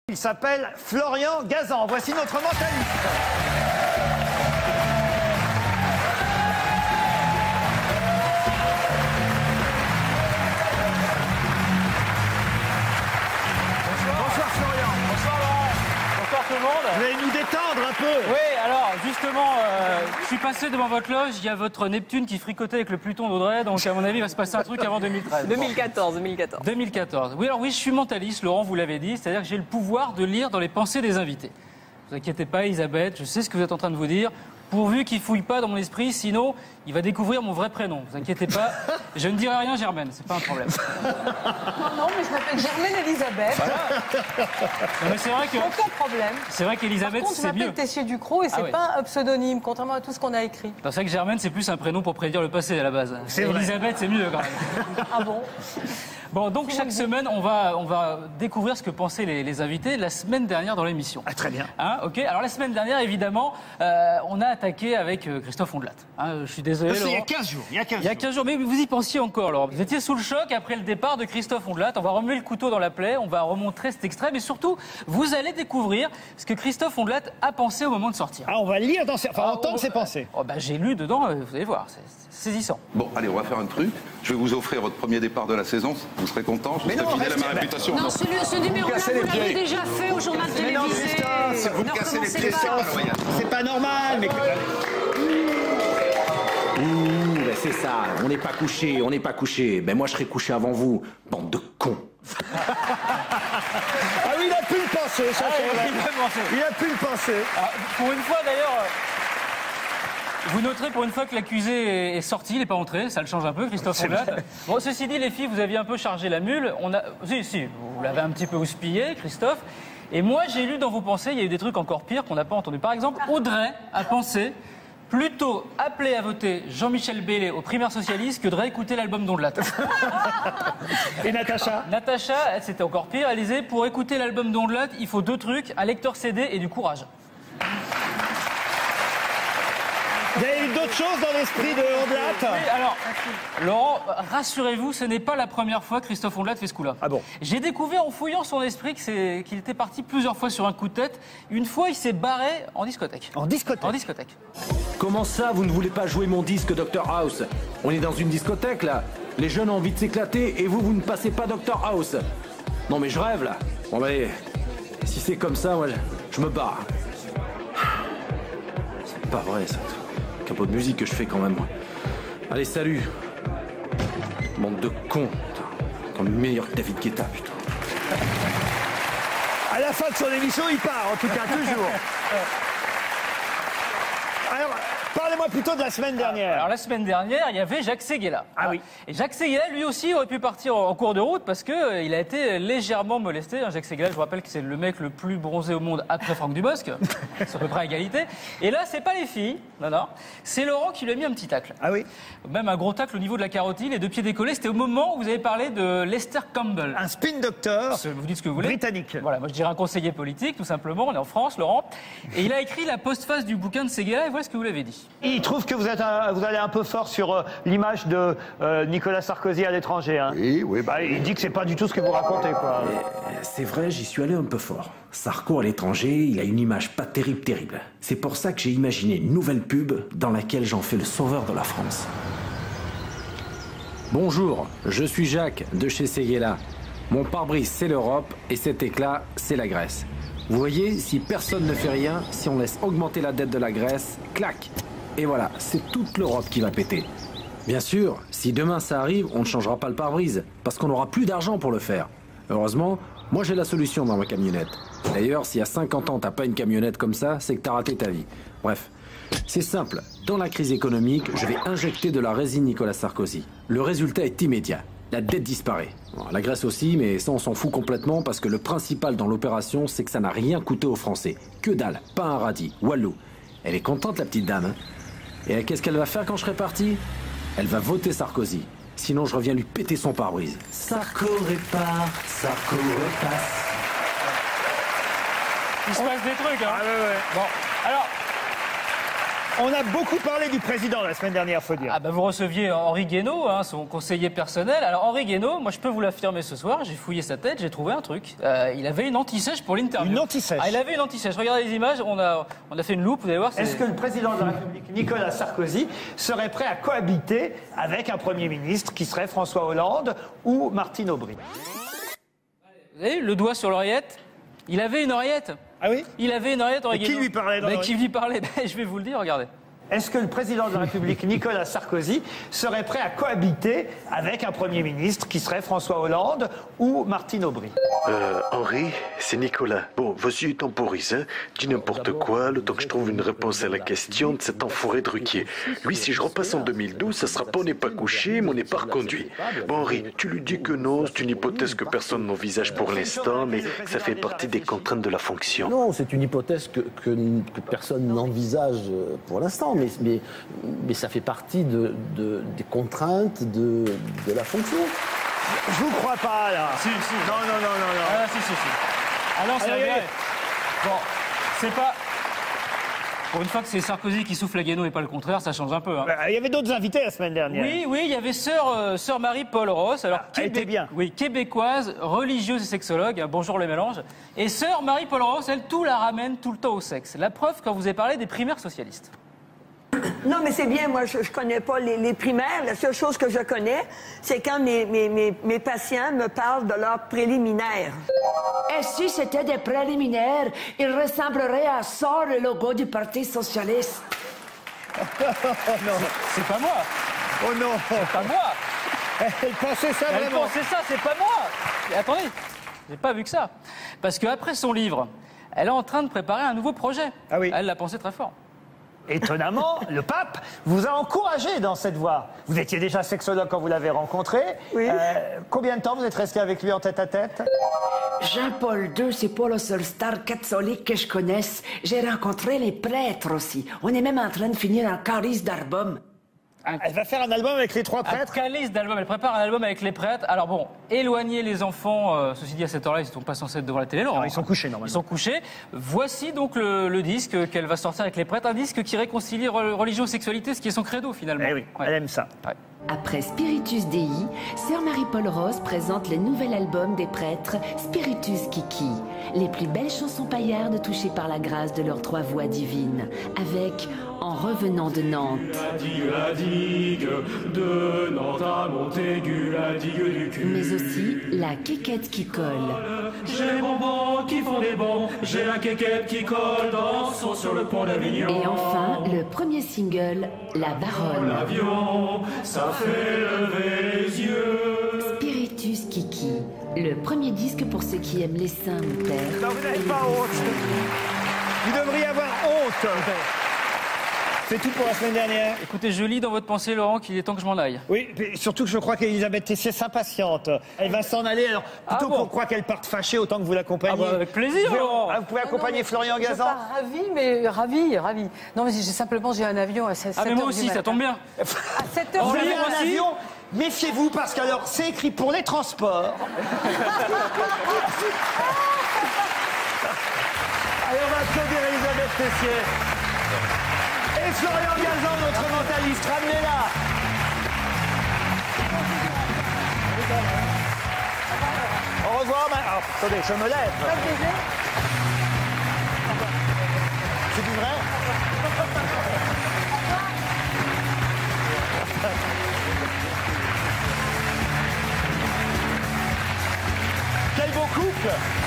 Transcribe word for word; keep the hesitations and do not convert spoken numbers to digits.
Il s'appelle Florian Gazan. Voici notre mentaliste. Bonsoir Florian. Bonsoir Laurent. Bonsoir tout le monde. Vous allez nous détendre un peu. Oui, alors justement, euh, je suis passé devant votre loge, il y a votre Neptune qui fricotait avec le Pluton d'Audrey, donc à mon avis il va se passer un truc avant deux mille treize. deux mille quatorze, deux mille quatorze. deux mille quatorze. Oui, alors oui, je suis mentaliste, Laurent, vous l'avez dit, c'est-à-dire que j'ai le pouvoir de lire dans les pensées des invités. Ne vous inquiétez pas, Elisabeth, je sais ce que vous êtes en train de vous dire. Pourvu qu'il ne fouille pas dans mon esprit, sinon il va découvrir mon vrai prénom. Ne vous inquiétez pas, je ne dirai rien Germaine, c'est pas un problème. Non, non, mais je m'appelle Germaine Elisabeth. Voilà. Non, mais c'est vrai que Aucun problème. c'est vrai qu'Elisabeth Par contre, je c'est mieux. m'appelle Tessier-Ducrot et c'est Ah oui. pas un pseudonyme, contrairement à tout ce qu'on a écrit. C'est vrai que Germaine c'est plus un prénom pour prédire le passé à la base. C'est vrai. Elisabeth c'est mieux quand même. Ah bon? Bon, donc chaque semaine, on va, on va découvrir ce que pensaient les, les invités la semaine dernière dans l'émission. Ah, très bien. Hein, ok. Alors la semaine dernière, évidemment, euh, on a attaqué avec euh, Christophe Ondelat. Hein, je suis désolé. C'est il y a Laurent. quinze jours. Il y a quinze Il y a quinze jours, mais vous y pensiez encore, Laurent. Vous étiez sous le choc après le départ de Christophe Ondelat. On va remuer le couteau dans la plaie, on va remontrer cet extrait, mais surtout, vous allez découvrir ce que Christophe Ondelat a pensé au moment de sortir. Ah, on va lire dans ses... Enfin, Ah, entendre oh, ses pensées. Oh, bah, j'ai lu dedans, euh, vous allez voir, c'est c'est saisissant. Bon, allez, on va faire un truc. Je vais vous offrir votre premier départ de la saison. Vous serez content. Je Mais serai non, fidèle à ma restez- réputation. Non, ce, ce numéro-là, cassez vous les l'avez pieds. déjà fait au journal Mais non, télévisé. Christophe, vous Ne me cassez les recommencez pieds, pas. c'est pas loyal. C'est pas normal, mais... Ouh, ben c'est ça, on n'est pas couché, on n'est pas couché. Ben moi je serais couché avant vous, bande de cons. Ah oui, il a pu le penser, ça, Ah, c'est vrai. il a pensé. Il a pu le penser. Ah, pour une fois d'ailleurs, euh, vous noterez pour une fois que l'accusé est sorti, il n'est pas entré, ça le change un peu, Christophe Ondelat. Bon, ceci dit, les filles, vous aviez un peu chargé la mule. On a, si, si, vous l'avez un petit peu houspillé, Christophe. Et moi, j'ai lu dans vos pensées, il y a eu des trucs encore pires qu'on n'a pas entendus. Par exemple, Audrey a pensé plutôt appeler à voter Jean-Michel Bellé aux primaires socialistes que de réécouter l'album d'Ondelat. Et Natacha? Natacha, elle, c'était encore pire, elle disait, pour écouter l'album d'Ondelat, il faut deux trucs, un lecteur C D et du courage. Il y a eu d'autres choses dans l'esprit de Ondelat? Oui, alors, Laurent, rassurez-vous, ce n'est pas la première fois que Christophe Ondelat fait ce coup-là. Ah bon? J'ai découvert en fouillant son esprit que c'est- qu'il était parti plusieurs fois sur un coup de tête. Une fois, il s'est barré en discothèque. En discothèque? En discothèque. Comment ça, vous ne voulez pas jouer mon disque docteur House? On est dans une discothèque là, les jeunes ont envie de s'éclater et vous, vous ne passez pas docteur House. Non mais je rêve là. Bon bah allez, si c'est comme ça, moi je, je me barre. C'est pas vrai ça. Un peu de musique que je fais quand même. Allez, salut. Bande de cons. Putain, meilleur que David Guetta, putain. À la fin de son émission, il part, en tout cas, toujours. Alors, parlez-moi plutôt de la semaine dernière. Alors, la semaine dernière, il y avait Jacques Séguéla. Ah oui. Et Jacques Séguéla, lui aussi, aurait pu partir en en cours de route parce qu'il a été légèrement molesté. Jacques Séguéla, je vous rappelle que c'est le mec le plus bronzé au monde après Franck Dubosc. C'est à peu près à égalité. Et là, c'est pas les filles, non, non. C'est Laurent qui lui a mis un petit tacle. Ah oui? Même un gros tacle au niveau de la carotide, les deux pieds décollés. C'était au moment où vous avez parlé de Lester Campbell. Un spin doctor Vous dites ce que vous voulez. britannique. Voilà, moi je dirais un conseiller politique, tout simplement. On est en France, Laurent. Et il a écrit la postface du bouquin de Séguéla. Et voilà ce que vous l'avez dit. Il trouve que vous, êtes un- vous allez un peu fort sur euh, l'image de euh, Nicolas Sarkozy à l'étranger. Hein. Oui, oui, bah, Bah, il dit que c'est pas du tout ce que vous racontez, quoi. Euh, C'est vrai, j'y suis allé un peu fort. Sarko à l'étranger, il a une image pas terrible, terrible. C'est pour ça que j'ai imaginé une nouvelle pub dans laquelle j'en fais le sauveur de la France. Bonjour, je suis Jacques de chez Séguéla. Mon pare-brise, c'est l'Europe et cet éclat, c'est la Grèce. Vous voyez, si personne ne fait rien, si on laisse augmenter la dette de la Grèce, clac. Et voilà, c'est toute l'Europe qui va péter. Bien sûr, si demain ça arrive, on ne changera pas le pare-brise, parce qu'on n'aura plus d'argent pour le faire. Heureusement, moi j'ai la solution dans ma camionnette. D'ailleurs, si à cinquante ans t'as pas une camionnette comme ça, c'est que t'as raté ta vie. Bref, c'est simple, dans la crise économique, je vais injecter de la résine Nicolas Sarkozy. Le résultat est immédiat, la dette disparaît. Bon, la Grèce aussi, mais ça on s'en fout complètement parce que le principal dans l'opération, c'est que ça n'a rien coûté aux Français. Que dalle, pas un radis, Walou. Elle est contente la petite dame, hein. Et qu'est-ce qu'elle va faire quand je serai parti? Elle va voter Sarkozy. Sinon, je reviens lui péter son pare-brise. Sarko répare, Sarko repasse. Il se passe des trucs, hein. Ah ouais, ouais. Bon, alors, On a beaucoup parlé du président la semaine dernière, faut dire. Ah bah vous receviez Henri Guénaud, hein, son conseiller personnel. Alors Henri Guénaud, moi je peux vous l'affirmer ce soir, j'ai fouillé sa tête, j'ai trouvé un truc. Euh, il avait une anti-sèche pour l'interview. Une anti-sèche. Ah, il avait une anti-sèche. Regardez les images, on a, on a fait une loupe, vous allez voir. Est-ce que le président de la République, Nicolas Sarkozy, serait prêt à cohabiter avec un Premier ministre qui serait François Hollande ou Martine Aubry? Vous avez vu, le doigt sur l'oreillette? Il avait une oreillette. Ah oui? Il avait une oreillette, Henri Et qui Guénaud. lui parlait dans Mais l'oreillette? qui lui parlait? Ben, je vais vous le dire, regardez. Est-ce que le président de la République, Nicolas Sarkozy, serait prêt à cohabiter avec un Premier ministre qui serait François Hollande ou Martine Aubry? Euh, Henri, c'est Nicolas. Bon, vas-y, temporise, hein. Dis n'importe quoi, le temps que je trouve une réponse à la question de cet enfoiré de Ruquier. Lui, si je repasse en deux mille douze, ça sera pas on n'est pas couché, mais on n'est pas reconduit. Bon, Henri, tu lui dis que non, c'est une hypothèse que personne n'envisage pour l'instant, mais ça fait partie des contraintes de la fonction. Non, c'est une hypothèse que, que, que personne n'envisage pour l'instant, mais, mais, mais ça fait partie de, de, des contraintes de, de la fonction. Je vous crois pas, là. Si, si. Non, non, non, non, non. Ah, si, si, si. Alors, c'est Allez, vrai. allez. Bon, c'est pas... Pour une fois que c'est Sarkozy qui souffle à Guénaud et pas le contraire, ça change un peu. Hein. Bah, il y avait d'autres invités la semaine dernière. Oui, oui, il y avait sœur, euh, sœur Marie-Paul Ross. Alors, Ah, elle était bien. Oui, québécoise, religieuse et sexologue. Hein, bonjour le mélange. Et sœur Marie-Paul Ross, elle, tout la ramène tout le temps au sexe. La preuve quand vous avez parlé des primaires socialistes. Non, mais c'est bien, moi, je, je connais pas les, les primaires. La seule chose que je connais, c'est quand mes, mes, mes, mes patients me parlent de leurs préliminaires. Et si c'était des préliminaires, il ressemblerait à ça, le logo du Parti socialiste. C'est pas moi. Oh non. C'est pas moi. Elle pensait ça Elle vraiment. pensait ça, c'est pas moi. Mais attendez, j'ai pas vu que ça. Parce qu'après son livre, elle est en train de préparer un nouveau projet. Ah oui. Elle l'a pensé très fort. Étonnamment, le pape vous a encouragé dans cette voie. Vous étiez déjà sexologue quand vous l'avez rencontré. Oui. Euh, combien de temps vous êtes resté avec lui en tête-à-tête? Jean-Paul deux, c'est pas le seul star catholique que je connaisse. J'ai rencontré les prêtres aussi. On est même en train de finir un calice d'album. Elle va faire un album avec les trois Un prêtres. calice d'album. Elle prépare un album avec les prêtres. Alors bon, éloigner les enfants, euh, ceci dit, à cette heure-là, ils ne sont pas censés être devant la télé. Laurent. Non, ils sont couchés, normalement. Ils sont couchés. Voici donc le, le disque qu'elle va sortir avec les prêtres. Un disque qui réconcilie re- religion et sexualité, ce qui est son credo finalement. Eh oui, Ouais. elle aime ça. Ouais. Après Spiritus Dei, Sœur Marie-Paul Ross présente le nouvel album des prêtres, Spiritus Kiki. Les plus belles chansons paillardes touchées par la grâce de leurs trois voix divines, avec En revenant de Nantes. La digue, la digue, de Nantes à Montaigu, la digue du cul. Mais aussi La quéquette qui colle. J'ai les bonbons qui font des bons, j'ai la quéquette qui colle, dansons sur le pont d'Avignon. Et enfin, le premier single, La Baronne. L'avion, ça fait lever les yeux. Spiritus Kiki, le premier disque pour ceux qui aiment les seins, mon père. Non, vous n'avez pas honte. Vous devriez avoir honte. C'est tout pour la semaine dernière. Écoutez, je lis dans votre pensée, Laurent, qu'il est temps que je m'en aille. Oui, mais surtout que je crois qu'Elisabeth Tessier s'impatiente. Elle va s'en aller, alors plutôt Ah bon qu'on croit qu'elle parte fâchée, autant que vous l'accompagnez. Ah bah, avec plaisir, Vous, Laurent. ah, vous pouvez accompagner Florian Je Gazan. pars ravie, mais ravie, ravie. Non, mais j'ai simplement, j'ai un avion à sept heures. Ah mais moi aussi, ça tombe bien. À sept heures Vous du avez matin. un avion, méfiez-vous parce qu'alors c'est écrit pour les transports. Allez, on va applaudir Elisabeth Tessier. Et Florian Gazan, notre mentaliste, ramenez-la. Au revoir. ma- Alors, attendez, je me lève. Pas de baiser. C'est du vrai? Quel beau couple!